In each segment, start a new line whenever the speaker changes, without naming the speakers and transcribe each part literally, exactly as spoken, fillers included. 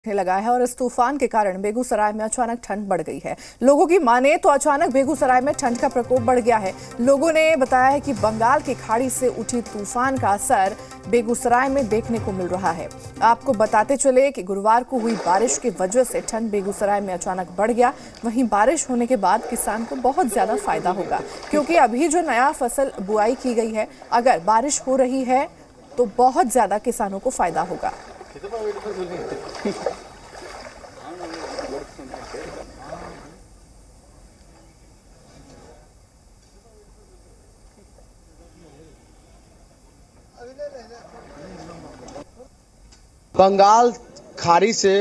लगा है और इस तूफान के कारण बेगूसराय में अचानक ठंड बढ़ गई है। लोगों की माने तो अचानक बेगूसराय में ठंड का प्रकोप बढ़ गया है। लोगों ने बताया है कि बंगाल की खाड़ी से उठी तूफान का असर बेगूसराय में देखने को मिल रहा है। आपको बताते चले कि गुरुवार को हुई बारिश की वजह से ठंड बेगूसराय में अचानक बढ़ गया। वहीं बारिश होने के बाद किसान को बहुत ज्यादा फायदा होगा, क्योंकि अभी जो नया फसल बुआई की गई है, अगर बारिश हो रही है तो बहुत ज्यादा किसानों को फायदा होगा।
बंगाल खाड़ी से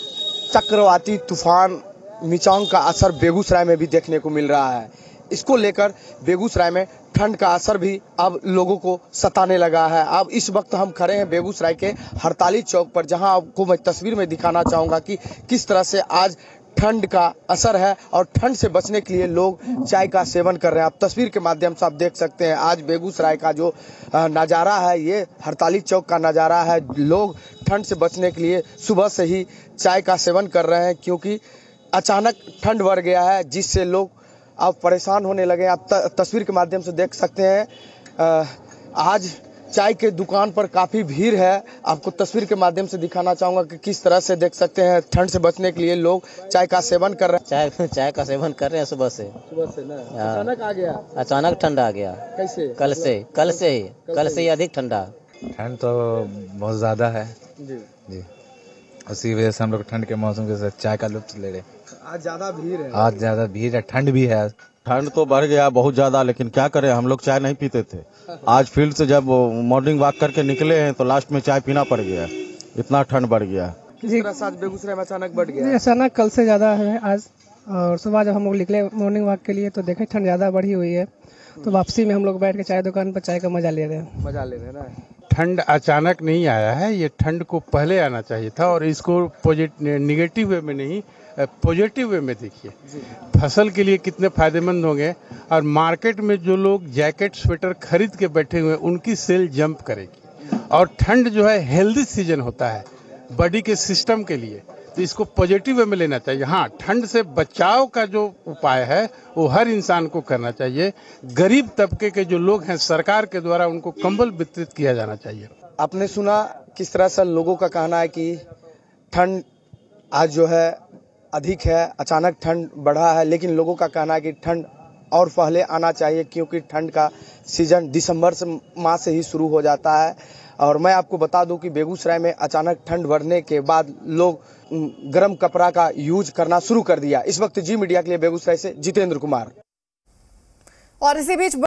चक्रवाती तूफान मिचांग का असर बेगूसराय में भी देखने को मिल रहा है। इसको लेकर बेगूसराय में ठंड का असर भी अब लोगों को सताने लगा है। अब इस वक्त हम खड़े हैं बेगूसराय के हड़ताली चौक पर, जहां आपको मैं तस्वीर में दिखाना चाहूँगा कि किस तरह से आज ठंड का असर है और ठंड से बचने के लिए लोग चाय का सेवन कर रहे हैं। आप तस्वीर के माध्यम से आप देख सकते हैं आज बेगूसराय का जो नज़ारा है, ये हड़ताली चौक का नज़ारा है। लोग ठंड से बचने के लिए सुबह से ही चाय का सेवन कर रहे हैं, क्योंकि अचानक ठंड बढ़ गया है, जिससे लोग अब परेशान होने लगे। आप तस्वीर के माध्यम से देख सकते हैं आज चाय के दुकान पर काफ़ी भीड़ है। आपको तस्वीर के माध्यम से दिखाना चाहूँगा कि किस तरह से देख सकते हैं ठंड से बचने के लिए लोग चाय का सेवन कर रहे हैं।
चाय चाय का सेवन कर रहे हैं सुबह से
सुबह से ना अचानक आ गया
अचानक ठंड आ गया।
कैसे?
कल से कल से ही कल से ही अधिक ठंडा।
ठंड तो बहुत ज़्यादा है
जी
जी, उसी वजह से हम लोग ठंड के मौसम के साथ चाय का लुत्फ ले रहे।
आज ज़्यादा भीड़ है
आज ज़्यादा भीड़ है, ठंड भी है।
ठंड तो बढ़ गया बहुत ज़्यादा, लेकिन क्या करें, हम लोग चाय नहीं पीते थे। आज फील्ड से जब मॉर्निंग वॉक करके निकले हैं तो लास्ट में चाय पीना पड़ गया, इतना ठंड बढ़ गया।
किस तरह से आज बेगूसराय में अचानक बढ़ गया?
अचानक कल से ज़्यादा है आज, और सुबह जब हम लोग निकले मॉर्निंग वॉक के लिए तो देखे ठंड ज़्यादा बढ़ी हुई है, तो वापसी में हम लोग बैठ के चाय दुकान पर चाय का मजा ले रहे हैं
मजा ले रहे हैं ना।
ठंड अचानक नहीं आया है, ये ठंड को पहले आना चाहिए था, और इसको पॉजिटिव निगेटिव वे में नहीं पॉजिटिव वे में देखिए। फसल के लिए कितने फायदेमंद होंगे, और मार्केट में जो लोग जैकेट स्वेटर खरीद के बैठे हुए हैं उनकी सेल जंप करेगी। और ठंड जो है हेल्दी सीजन होता है बॉडी के सिस्टम के लिए, तो इसको पॉजिटिव वे में लेना चाहिए। हाँ, ठंड से बचाव का जो उपाय है वो हर इंसान को करना चाहिए। गरीब तबके के जो लोग हैं, सरकार के द्वारा उनको कंबल वितरित किया जाना चाहिए।
आपने सुना किस तरह से लोगों का कहना है कि ठंड आज जो है अधिक है, अचानक ठंड बढ़ा है, लेकिन लोगों का कहना है कि ठंड और पहले आना चाहिए, क्योंकि ठंड का सीजन दिसंबर से माह से ही शुरू हो जाता है। और मैं आपको बता दूं कि बेगूसराय में अचानक ठंड बढ़ने के बाद लोग गर्म कपड़ा का यूज करना शुरू कर दिया। इस वक्त जी मीडिया के लिए बेगूसराय से जितेंद्र कुमार।
और इसी बीच